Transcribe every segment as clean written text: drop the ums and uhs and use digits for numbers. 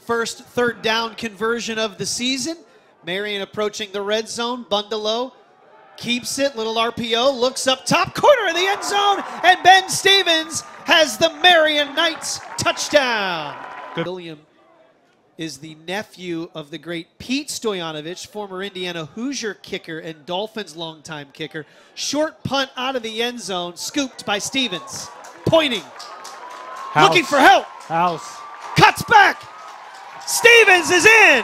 first third down conversion of the season. Marian approaching the red zone. Bundalo keeps it, little RPO, looks up top corner of the end zone, and Ben Stevens has the Marian Knights touchdown. William is the nephew of the great Pete Stoyanovich, former Indiana Hoosier kicker and Dolphins longtime kicker. Short punt out of the end zone, scooped by Stevens. Pointing, looking for help. House. Cuts back. Stevens is in.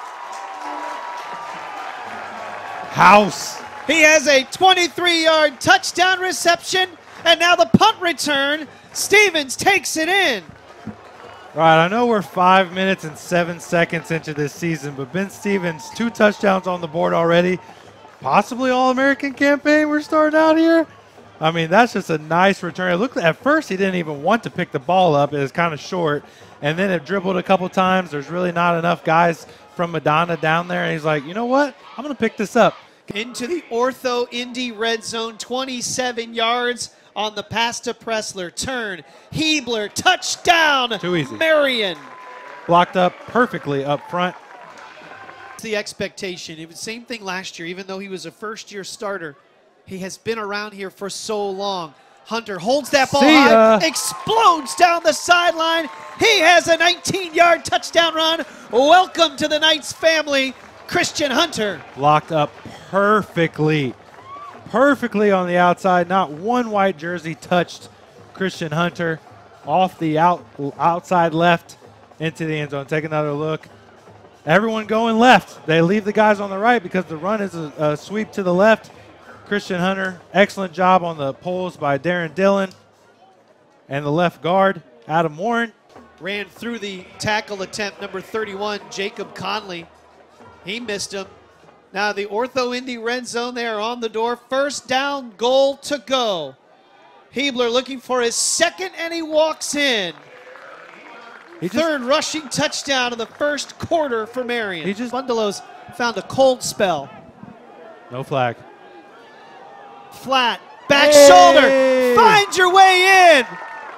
House. He has a 23-yard touchdown reception, and now the punt return. Stevens takes it in. Right, I know we're 5 minutes and 7 seconds into this season, but Ben Stevens, 2 touchdowns on the board already. Possibly All-American campaign we're starting out here. I mean, that's just a nice return. It looked, at first he didn't even want to pick the ball up. It was kind of short, and then it dribbled a couple times. There's really not enough guys from Madonna down there, and he's like, you know what? I'm going to pick this up. Into the Ortho Indy red zone, 27 yards on the pass to Pressler. Turn, Hebler, touchdown. Too easy. Marian. Blocked up perfectly up front. The expectation, it was the same thing last year, even though he was a first-year starter. He has been around here for so long. Hunter holds that ball high, explodes down the sideline. He has a 19-yard touchdown run. Welcome to the Knights family, Christian Hunter. Blocked up perfectly. Perfectly on the outside. Not one white jersey touched Christian Hunter. Off the outside left into the end zone. Take another look. Everyone going left. They leave the guys on the right because the run is a sweep to the left. Christian Hunter, excellent job on the pulls by Darren Dillon. And the left guard, Adam Warren. Ran through the tackle attempt, number 31, Jacob Conley. He missed him. Now the Ortho Indy red zone, they are on the door. First down, goal to go. Hebler looking for his second, and he walks in. Third rushing touchdown of the first quarter for Marian. Bundalo's found a cold spell. No flag. Flat, back shoulder, find your way in.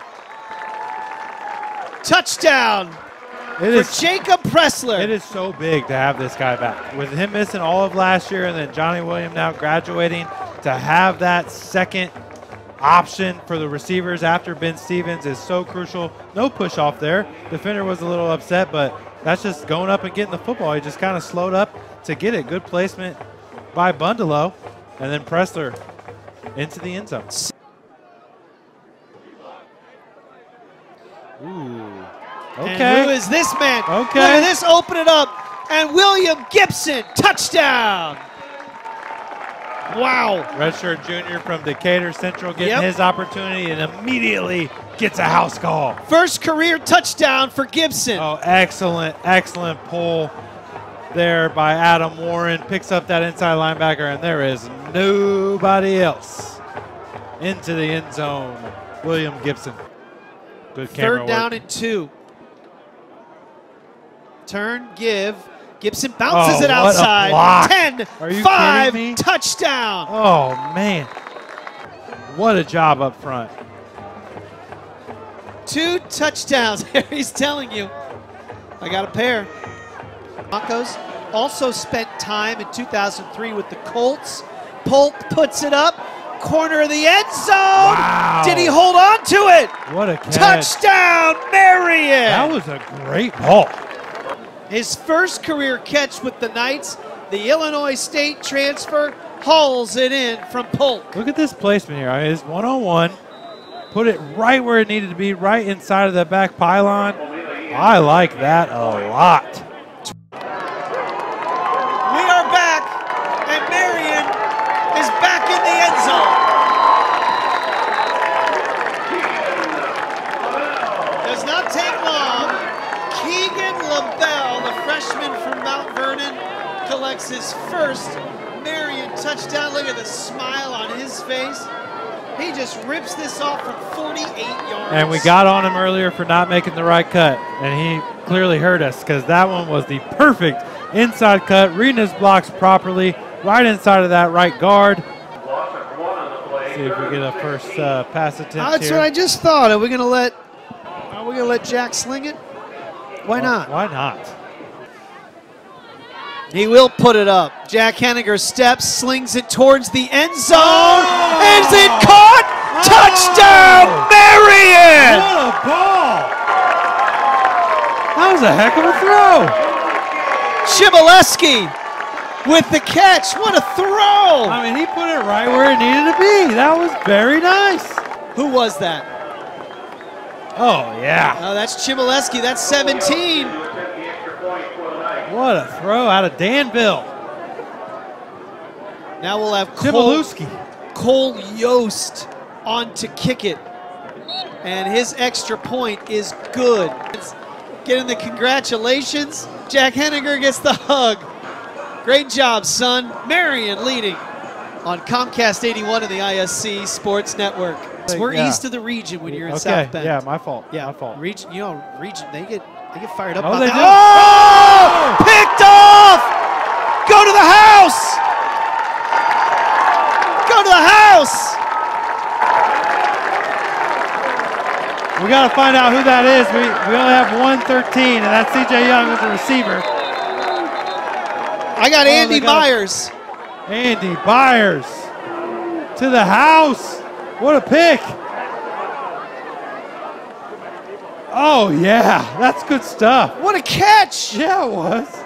Touchdown for Jacob Pressler. It is so big to have this guy back. With him missing all of last year and then Johnny William now graduating, to have that second option for the receivers after Ben Stevens is so crucial. No push off there. Defender was a little upset, but that's just going up and getting the football. He just kind of slowed up to get it. Good placement by Bundalo, and then Pressler into the end zone. Ooh. Okay. And who is this man? Okay. Look at this, open it up. And William Gibson, touchdown. Wow. Redshirt junior from Decatur Central getting his opportunity and immediately gets a house call. First career touchdown for Gibson. Oh, excellent, excellent pull there by Adam Warren. Picks up that inside linebacker, and there is nobody else into the end zone. William Gibson. Good camera Third down work. and 2. Turn, give. Gibson bounces it outside. 10-5, touchdown. Oh, man. What a job up front. 2 touchdowns. He's telling you, I got a pair. Broncos also spent time in 2003 with the Colts. Polk puts it up. Corner of the end zone. Wow. Did he hold on to it? What a catch. Touchdown, Marian. That was a great ball. His first career catch with the Knights, the Illinois State transfer, hauls it in from Polk. Look at this placement here. I mean, it's one-on-one. Put it right where it needed to be, right inside of that back pylon. I like that a lot. We are back, and Marian is back in the end zone. Does not take long. Keegan LaBelle, the freshman from Mount Vernon, collects his first Marian touchdown. Look at the smile on his face. He just rips this off from 48 yards. And we got on him earlier for not making the right cut, and he clearly hurt us because that one was the perfect inside cut, reading his blocks properly, right inside of that right guard. See if we get a first pass attempt That's here. what I just thought. Are we gonna let Jack sling it? Why not? Why not? He will put it up. Jack Henniger steps, slings it towards the end zone. Is it caught? Touchdown, Marian! What a ball! That was a heck of a throw. Chmielewski with the catch. What a throw! I mean, he put it right where it needed to be. That was very nice. Who was that? Oh, yeah. Oh, that's Chmielewski. That's 17. What a throw out of Danville. Now we'll have Cole Yost on to kick it. And his extra point is good. It's getting the congratulations. Jack Henniger gets the hug. Great job, son. Marian leading on Comcast 81 of the ISC Sports Network. So we're east of the region when you're in South Bend. Yeah, my fault. Yeah, my fault. Region, they get fired up. Oh, they do. Oh! Picked off! Go to the house! Go to the house! We got to find out who that is. We only have 113, and that's C.J. Young as a receiver. I got Andy Myers. Andy Byers to the house. What a pick. Oh, yeah. That's good stuff. What a catch. Yeah, it was.